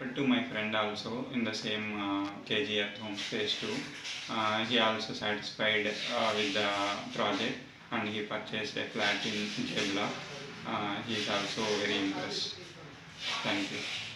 to my friend also in the same KG at home phase 2. He also satisfied with the project and he purchased a flat in Jebla. He is also very impressed. Thank you.